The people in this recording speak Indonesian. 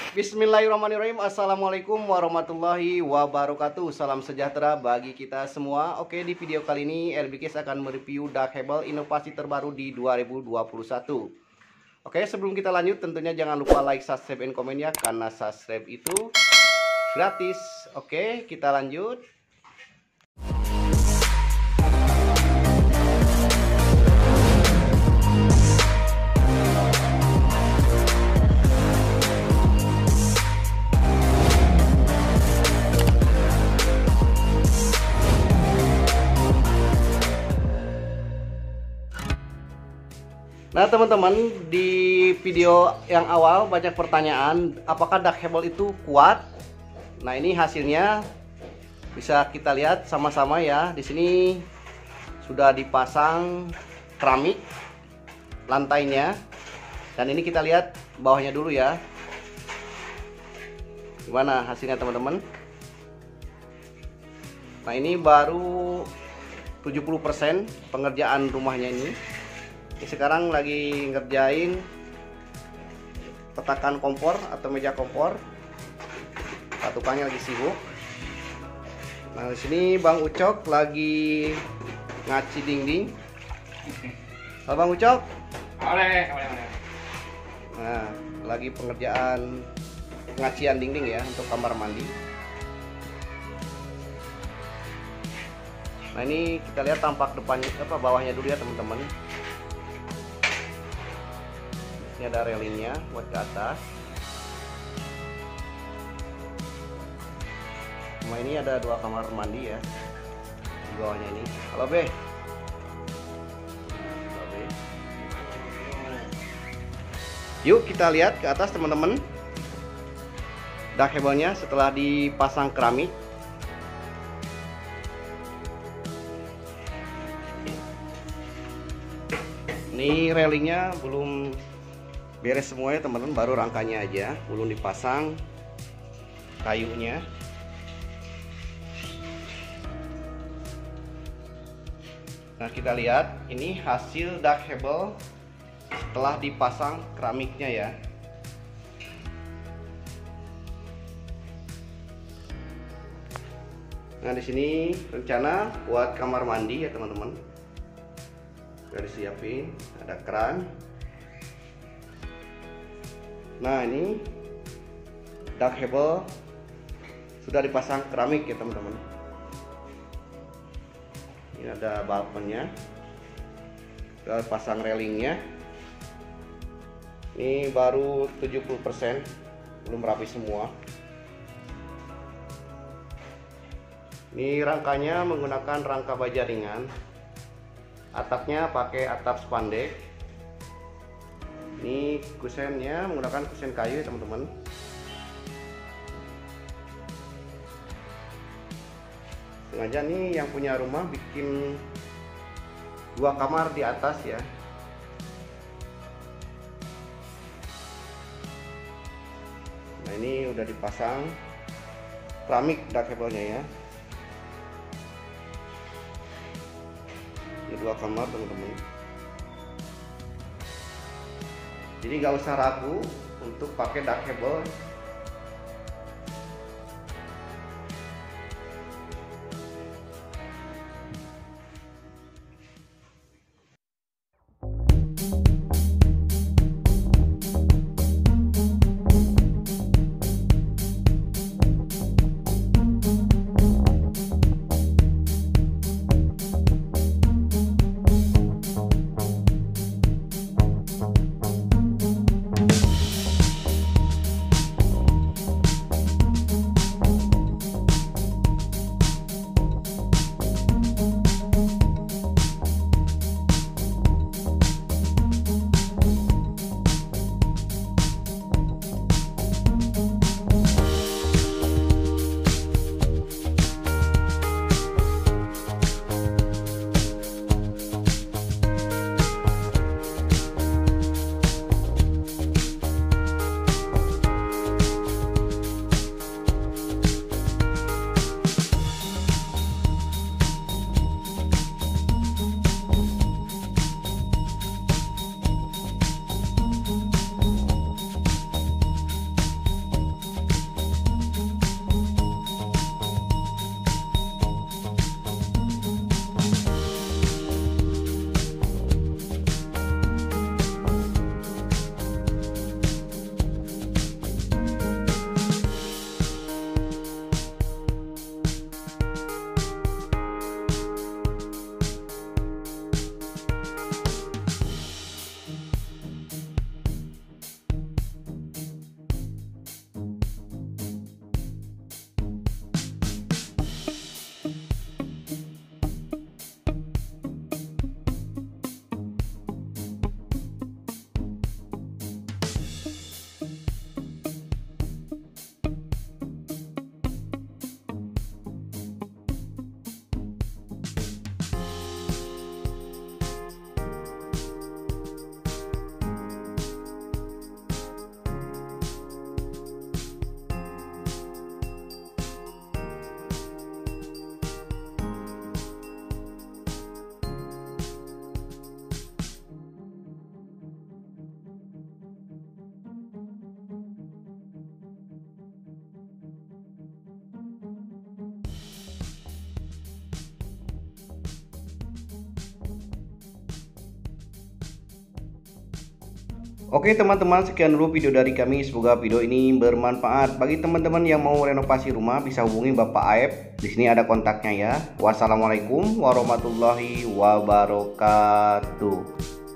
Bismillahirrahmanirrahim. Assalamualaikum warahmatullahi wabarakatuh. Salam sejahtera bagi kita semua. Oke, di video kali ini LBKS akan mereview Duckable inovasi terbaru di 2021. Oke, sebelum kita lanjut tentunya jangan lupa like, subscribe, dan komen ya, karena subscribe itu gratis. Oke, kita lanjut. Nah teman-teman, di video yang awal banyak pertanyaan apakah Duckable itu kuat. Nah ini hasilnya bisa kita lihat sama-sama ya. Di sini sudah dipasang keramik lantainya, dan ini kita lihat bawahnya dulu ya. Gimana hasilnya teman-teman? Nah ini baru 70% pengerjaan rumahnya ini. Sekarang lagi ngerjain petakan kompor atau meja kompor. Pak tukangnya lagi sibuk. Nah, di sini Bang Ucok lagi ngaci dinding. Halo Bang Ucok. Oleh. Nah, lagi pengerjaan pengacian dinding ya untuk kamar mandi. Nah, ini kita lihat tampak depannya bawahnya dulu ya teman-teman. Ini ada railingnya buat ke atas. Nah ini ada dua kamar mandi ya di bawahnya ini. Halo Be. Halo Be. Yuk kita lihat ke atas teman-teman. Duckable-nya setelah dipasang keramik. Ini railingnya belum beres semuanya teman-teman, baru rangkanya aja, belum dipasang kayunya. Nah kita lihat ini hasil Duckable setelah dipasang keramiknya ya. Nah di sini rencana buat kamar mandi ya teman-teman. Sudah disiapin, ada keran. Nah ini Duckable sudah dipasang keramik ya teman-teman. Ini ada balkonnya, sudah pasang railingnya. Ini baru 70%, belum rapi semua. Ini rangkanya menggunakan rangka baja ringan. Atapnya pakai atap spandek. Ini kusennya menggunakan kusen kayu ya teman-teman. Sengaja nih yang punya rumah bikin dua kamar di atas ya. Nah ini udah dipasang keramik Duckable-nya ya. Ini dua kamar teman-teman. Jadi nggak usah ragu untuk pakai Duckable. Oke teman-teman, sekian dulu video dari kami. Semoga video ini bermanfaat. Bagi teman-teman yang mau renovasi rumah bisa hubungi Bapak Aep. Di sini ada kontaknya ya. Wassalamualaikum warahmatullahi wabarakatuh.